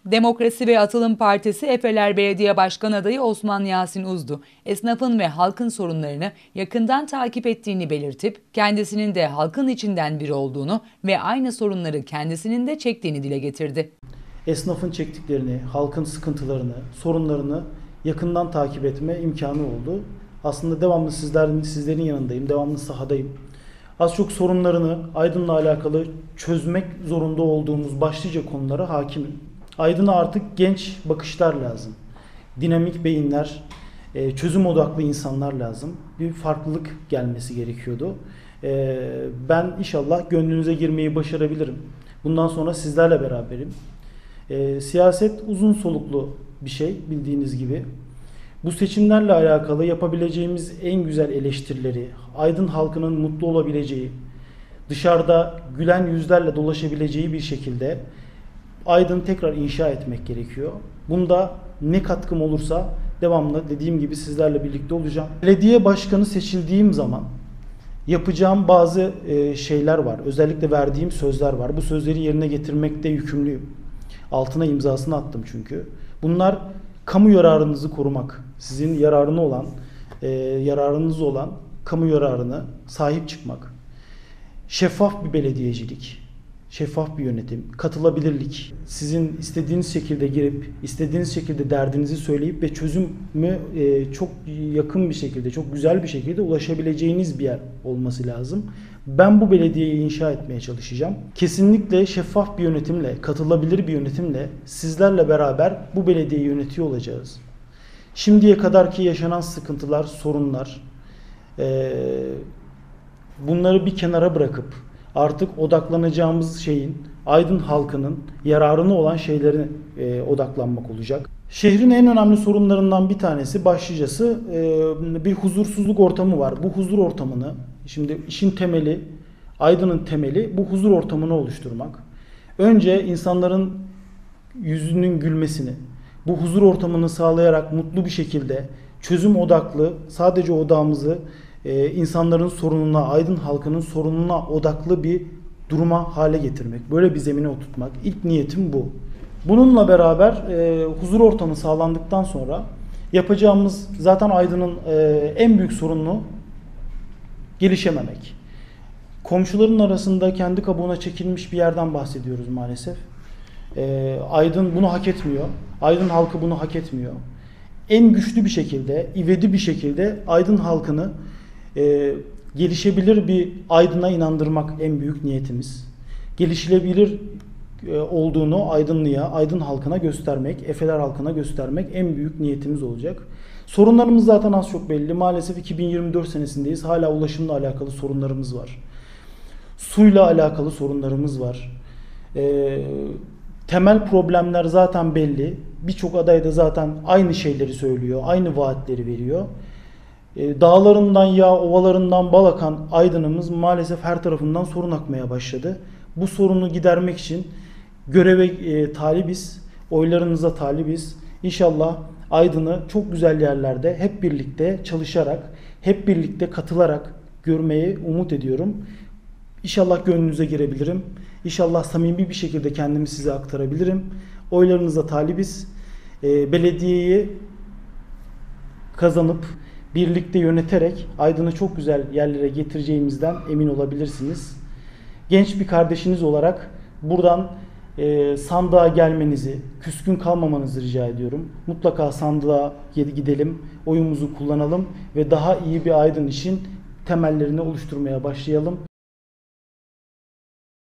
Demokrasi ve Atılım Partisi Efeler Belediye Başkan Adayı Osman Yasin Uzdu, esnafın ve halkın sorunlarını yakından takip ettiğini belirtip, kendisinin de halkın içinden biri olduğunu ve aynı sorunları kendisinin de çektiğini dile getirdi. Esnafın çektiklerini, halkın sıkıntılarını, sorunlarını yakından takip etme imkanı oldu. Aslında devamlı sizlerin yanındayım, devamlı sahadayım. Az çok sorunlarını Aydın'la alakalı çözmek zorunda olduğumuz başlıca konulara hakimim. Aydın'a artık genç bakışlar lazım. Dinamik beyinler, çözüm odaklı insanlar lazım. Bir farklılık gelmesi gerekiyordu. Ben inşallah gönlünüze girmeyi başarabilirim. Bundan sonra sizlerle beraberim. Siyaset uzun soluklu bir şey bildiğiniz gibi. Bu seçimlerle alakalı yapabileceğimiz en güzel eleştirileri, Aydın halkının mutlu olabileceği, dışarıda gülen yüzlerle dolaşabileceği bir şekilde Aydın'ı tekrar inşa etmek gerekiyor. Bunda ne katkım olursa devamlı dediğim gibi sizlerle birlikte olacağım. Belediye başkanı seçildiğim zaman yapacağım bazı şeyler var. Özellikle verdiğim sözler var. Bu sözleri yerine getirmekte yükümlüyüm. Altına imzasını attım çünkü. Bunlar kamu yararınızı korumak, sizin yararınız olan kamu yararına sahip çıkmak, şeffaf bir belediyecilik, şeffaf bir yönetim, katılabilirlik, sizin istediğiniz şekilde girip, istediğiniz şekilde derdinizi söyleyip ve çözümü çok yakın bir şekilde, çok güzel bir şekilde ulaşabileceğiniz bir yer olması lazım. Ben bu belediyeyi inşa etmeye çalışacağım. Kesinlikle şeffaf bir yönetimle, katılabilir bir yönetimle sizlerle beraber bu belediyeyi yönetiyor olacağız. Şimdiye kadarki yaşanan sıkıntılar, sorunlar, bunları bir kenara bırakıp artık odaklanacağımız şeyin Aydın halkının yararına olan şeylere odaklanmak olacak. Şehrin en önemli sorunlarından bir tanesi başlıcası bir huzursuzluk ortamı var. Bu huzur ortamını, şimdi işin temeli, Aydın'ın temeli bu huzur ortamını oluşturmak. Önce insanların yüzünün gülmesini, bu huzur ortamını sağlayarak mutlu bir şekilde çözüm odaklı, sadece odağımızı insanların sorununa, Aydın halkının sorununa odaklı bir duruma hale getirmek. Böyle bir zemine oturtmak. İlk niyetim bu. Bununla beraber huzur ortamı sağlandıktan sonra yapacağımız zaten Aydın'ın en büyük sorunu gelişememek. Komşuların arasında kendi kabuğuna çekilmiş bir yerden bahsediyoruz maalesef. Aydın bunu hak etmiyor. Aydın halkı bunu hak etmiyor. En güçlü bir şekilde, ivedi bir şekilde Aydın halkını gelişebilir bir Aydın'a inandırmak en büyük niyetimiz. Gelişilebilir olduğunu Aydınlı'ya, Aydın halkına göstermek, Efeler halkına göstermek en büyük niyetimiz olacak. Sorunlarımız zaten az çok belli. Maalesef 2024 senesindeyiz. Hala ulaşımla alakalı sorunlarımız var. Suyla alakalı sorunlarımız var. Temel problemler zaten belli. Birçok aday da zaten aynı şeyleri söylüyor, aynı vaatleri veriyor. Dağlarından yağ, ovalarından bal akan Aydın'ımız maalesef her tarafından sorun akmaya başladı. Bu sorunu gidermek için göreve talibiz, oylarınıza talibiz. İnşallah Aydın'ı çok güzel yerlerde hep birlikte çalışarak, hep birlikte katılarak görmeyi umut ediyorum. İnşallah gönlünüze girebilirim. İnşallah samimi bir şekilde kendimi size aktarabilirim. Oylarınıza talibiz. Belediyeyi kazanıp birlikte yöneterek Aydın'ı çok güzel yerlere getireceğimizden emin olabilirsiniz. Genç bir kardeşiniz olarak buradan sandığa gelmenizi, küskün kalmamanızı rica ediyorum. Mutlaka sandığa gidelim, oyumuzu kullanalım ve daha iyi bir Aydın için temellerini oluşturmaya başlayalım.